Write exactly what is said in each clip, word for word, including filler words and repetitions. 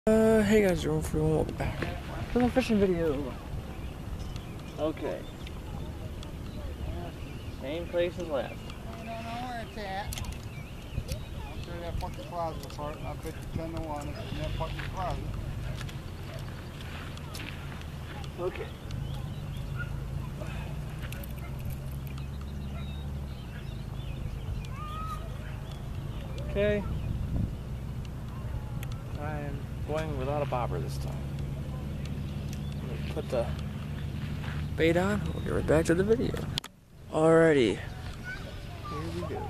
Uh, hey guys, everyone, welcome back to the fishing video. Okay. Same place as last. I don't know where it's at. I'll tear that fucking closet apart, and I bet you ten to one it's in that fucking closet. Okay. Okay. I am going without a bobber this time. I'm gonna put the bait on. We'll get right back to the video. Alrighty. Here we go.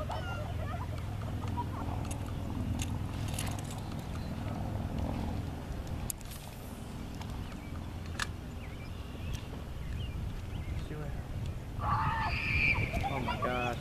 See what happens. Oh my god.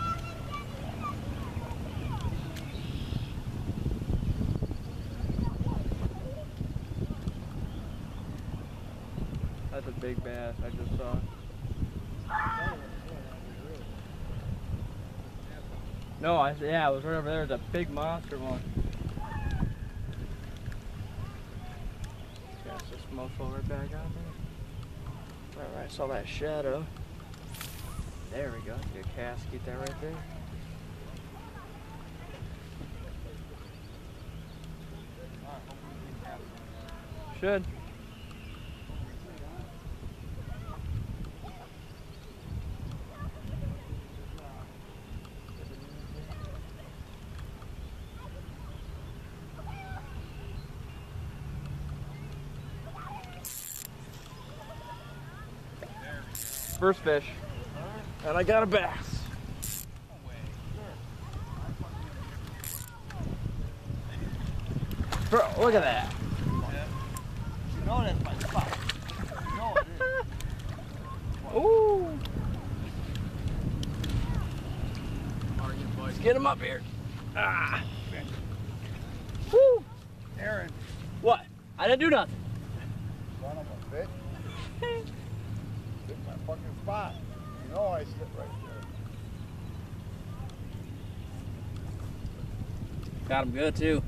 That's a big bass I just saw. No, I yeah, it was right over there. It's a big monster one. Cast this mofo right back out there. Right where I saw that shadow. There we go. Get a cast, get that right there. Should. First fish, and I got a bass. Bro, look at that. You know that's my spot. You know it is. Ooh. Let's get him up here. Ah. Woo. Aaron. What? I didn't do nothing. Son of a bitch. Hit my fucking spot. You know I sit right there. Got him good too.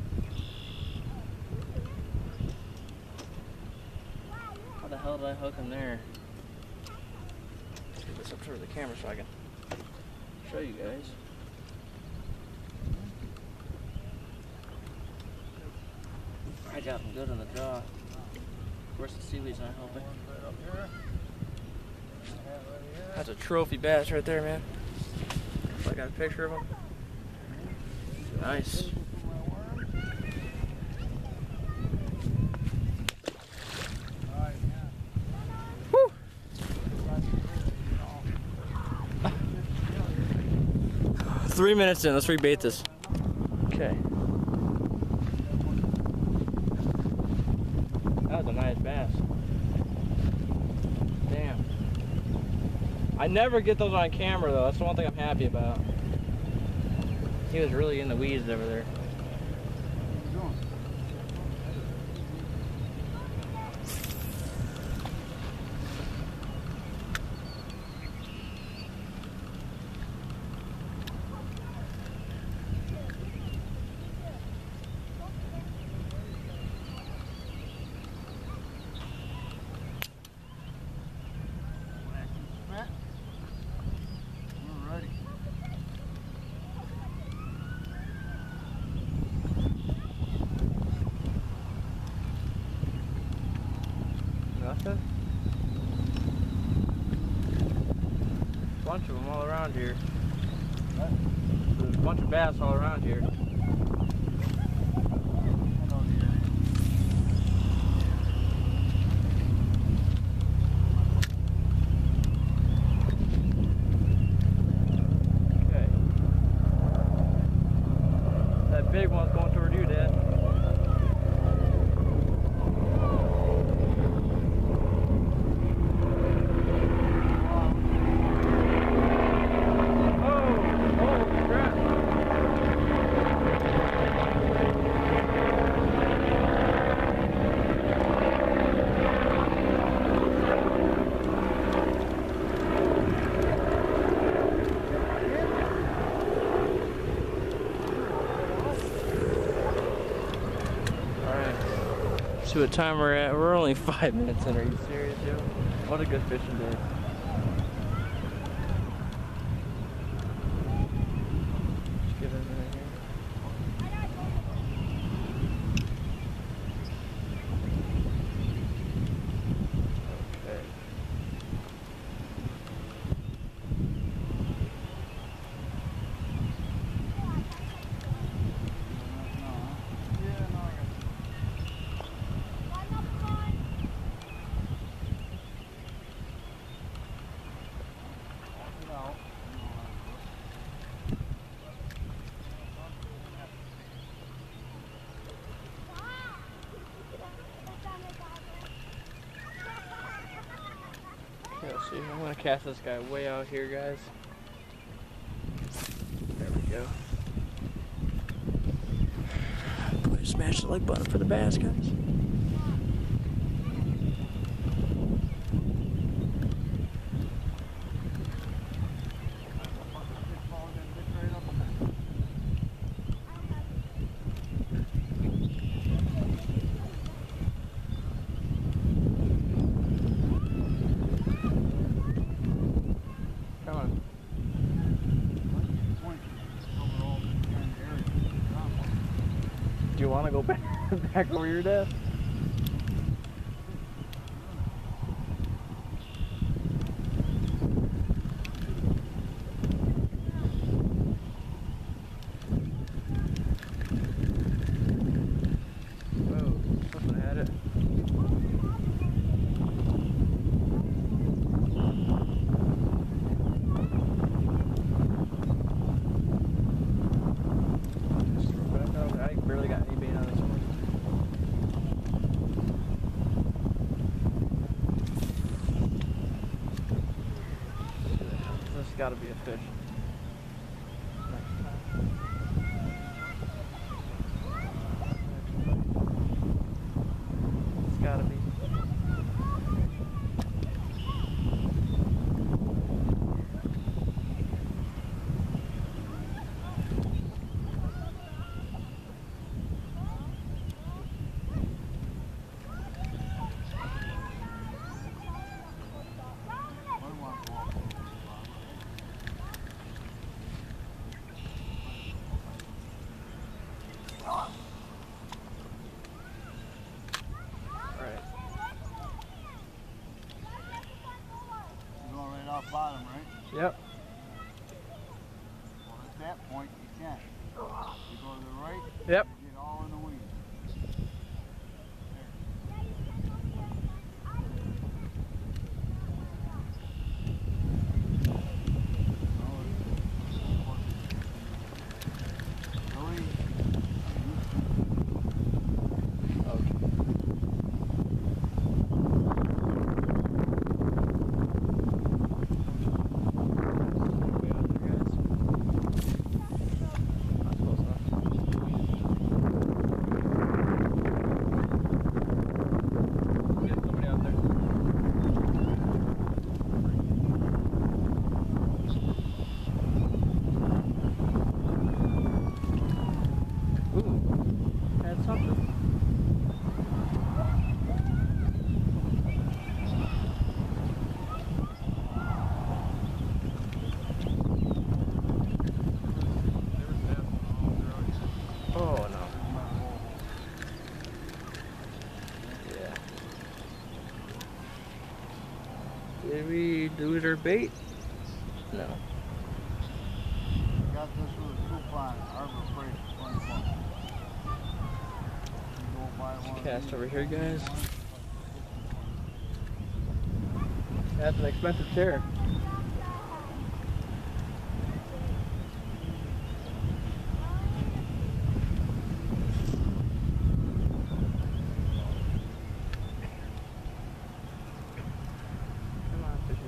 How the hell did I hook him there? Get this up to the camera so I can Show you guys. I got him good on the jaw. Of course the seaweed's not helping. Right up here. That's a trophy bass right there, man. I got a picture of him. Nice. Woo. Three minutes in, let's rebait this. Okay. That was a nice bass. Damn. I never get those on camera though. That's the one thing I'm happy about. He was really in the weeds over there. Nothing? Bunch of them all around here. What? There's a bunch of bass all around here. Okay. That big one's going toward you, Dad. Oh, oh, crap. See what time we're at. We're only five minutes in. Are you serious, yo? What a good fishing day. Just give it a minute here. Okay. Okay, let's see. I'm gonna cast this guy way out here, guys. There we go. Please smash the like button for the bass, guys. Come on. Do you want to go back back over your desk? Whoa, something had it. Just throw it back out. I barely got any bait on this one. This has got to be a fish. It's got to be. Alright. You're going right off bottom, right? Yep. Well, at that point, you can't. You go to the right, Yep. you get all in the weeds. Did we lose our bait? No. Got this with a coupon, Harbor Freight, twenty-one. You go buy one of Cast these. over here, guys. That's an expensive chair. Come on, fishy.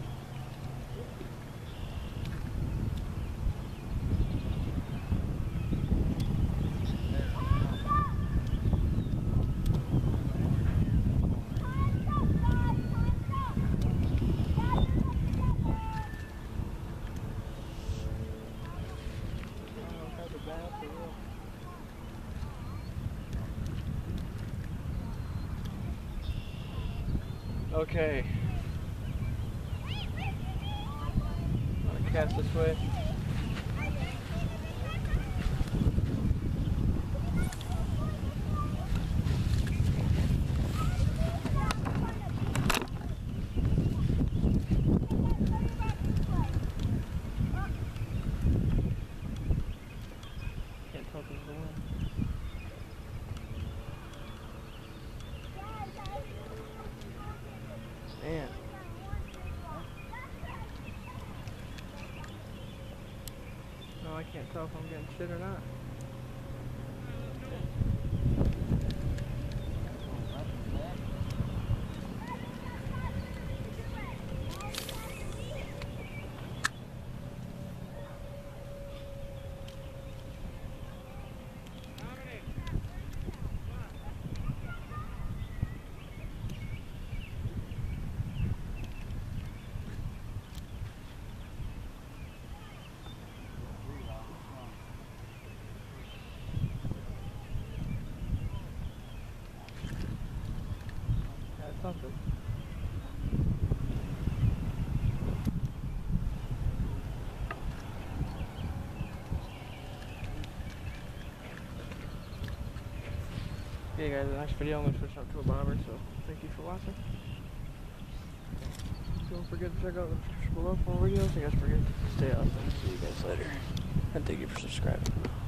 Okay. Wanna cast this way? Can't tell if there's a wind. Man. No, I can't tell if I'm getting shit or not. That's something. Okay guys, the next video I'm going to switch up to a bobber, so thank you for watching. Don't forget to check out the description below for more videos. You guys forget to stay awesome. See you guys later. And thank you for subscribing.